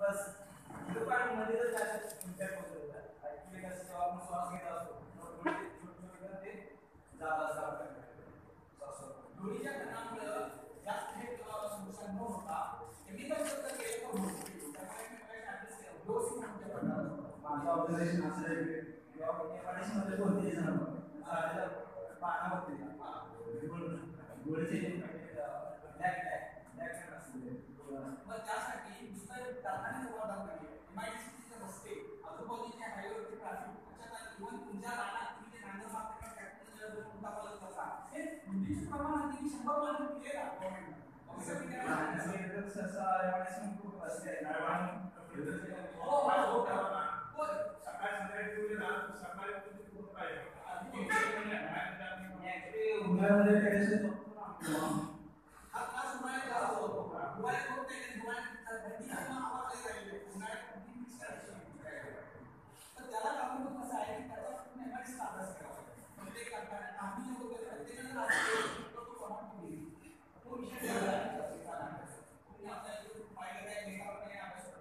plus मध्ये जर त्याच्यात इम्पॅक्ट होतो ऍक्च्युली कसं जेव्हा आपण श्वास घेत असतो छोटे ते जात असतात दोन्हीच्या घटनांमुळे जास्त हे नुकसान न होता केमिकल जर केलं तर होईल त्यामुळे डोस म्हणते माझं ऑब्झर्वेशन असं आहे की मध्ये कोणतेही जण पानावरती गोळीचे मग त्यासाठी दुसरं कारखाने समाधान नाही एमआयडीसीचे रस्ते आजूबाजूच्या हायवेवरती ट्रॅफिक इव्हन तुमच्या रानात तुम्ही जे नांगर मारता ट्रॅक्टर मोठा पलट करता हे बुद्धीचे प्रमाण तुम्ही 100% क्लिअर आहे गव्हर्नमेंट सहसा एमआयडीसी खूप असते सकाळी संध्याकाळी तुम्ही सकाळी खूप पाहिजे उन्हाळ्यामध्ये टेरेस हा खास उन्हाळ्यात जास्त होतो उन्हाळ्यात होत नाही उन्हाळ्यात आवाज राहिले उन्हाळ्यात तर त्याला कारणीभूत कसं आहे की त्याचा पूर्ण एमआयडीसीचा अभ्यास करावा प्रत्येक कारखान्यात आम्ही जे होतो प्रत्येकाने तो प्रमाण दिली तो विषय तुम्ही आता पाहिलं काय लेखावर अभ्यास